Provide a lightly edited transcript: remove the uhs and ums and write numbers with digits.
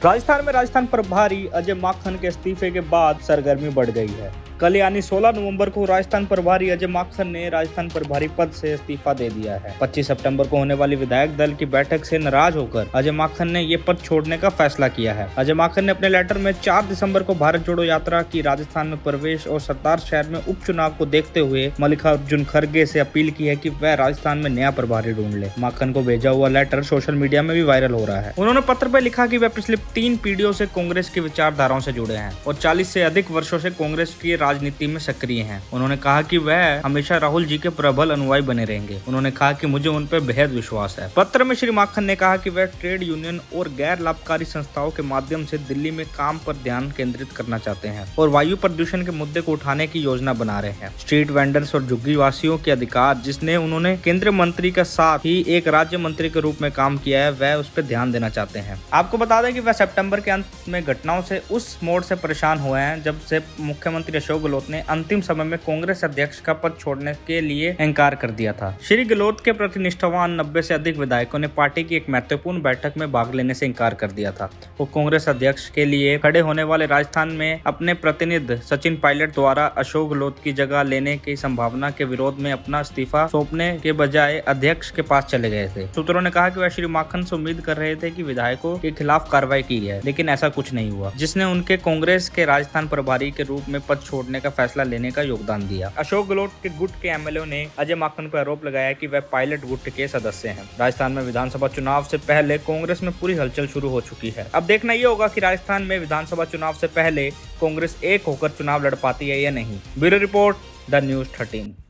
राजस्थान में राजस्थान प्रभारी अजय माकन के इस्तीफे के बाद सरगर्मी बढ़ गई है। कल यानी 16 नवंबर को राजस्थान प्रभारी अजय माकन ने राजस्थान प्रभारी पद से इस्तीफा दे दिया है। 25 सितंबर को होने वाली विधायक दल की बैठक से नाराज होकर अजय माकन ने ये पद छोड़ने का फैसला किया है। अजय माकन ने अपने लेटर में 4 दिसंबर को भारत जोड़ो यात्रा की राजस्थान में प्रवेश और सरदार शहर में उपचुनाव को देखते हुए मल्लिकार्जुन खड़गे से अपील की है कि वह राजस्थान में नया प्रभारी ढूंढ ले। माकन को भेजा हुआ लेटर सोशल मीडिया में भी वायरल हो रहा है। उन्होंने पत्र पर लिखा कि वह पिछले 3 पीढ़ियों से कांग्रेस की विचारधाराओं से जुड़े हैं और 40 से अधिक वर्षों से कांग्रेस की राजनीति में सक्रिय हैं। उन्होंने कहा कि वह हमेशा राहुल जी के प्रबल अनुयायी बने रहेंगे। उन्होंने कहा कि मुझे उन पर बेहद विश्वास है। पत्र में श्री माकन ने कहा कि वह ट्रेड यूनियन और गैर लाभकारी संस्थाओं के माध्यम से दिल्ली में काम पर ध्यान केंद्रित करना चाहते हैं और वायु प्रदूषण के मुद्दे को उठाने की योजना बना रहे हैं। स्ट्रीट वेंडर्स और झुग्गी वासियों के अधिकार जिसने उन्होंने केंद्रीय मंत्री के साथ ही एक राज्य मंत्री के रूप में काम किया है, वह उस पर ध्यान देना चाहते हैं। आपको बता दें कि वह सितंबर के अंत में घटनाओं से उस मोड़ से परेशान हुए हैं जब से मुख्यमंत्री अशोक गहलोत ने अंतिम समय में कांग्रेस अध्यक्ष का पद छोड़ने के लिए इनकार कर दिया था। श्री गहलोत के प्रति निष्ठावान 90 से अधिक विधायकों ने पार्टी की एक महत्वपूर्ण बैठक में भाग लेने से इनकार कर दिया था। वो कांग्रेस अध्यक्ष के लिए खड़े होने वाले राजस्थान में अपने प्रतिनिधि सचिन पायलट द्वारा अशोक गहलोत की जगह लेने की संभावना के विरोध में अपना इस्तीफा सौंपने के बजाय अध्यक्ष के पास चले गए थे। सूत्रों ने कहा कि वह श्री माकन से उम्मीद कर रहे थे कि विधायकों के खिलाफ कार्रवाई की है, लेकिन ऐसा कुछ नहीं हुआ, जिसने उनके कांग्रेस के राजस्थान प्रभारी के रूप में पद छोड़ने का फैसला लेने का योगदान दिया। अशोक गहलोत के गुट के एमएलए ने अजय माकन पर आरोप लगाया कि वह पायलट गुट के सदस्य हैं। राजस्थान में विधानसभा चुनाव से पहले कांग्रेस में पूरी हलचल शुरू हो चुकी है। अब देखना यह होगा कि राजस्थान में विधानसभा चुनाव से पहले कांग्रेस एक होकर चुनाव लड़ पाती है या नहीं। Bureau report, the news 13।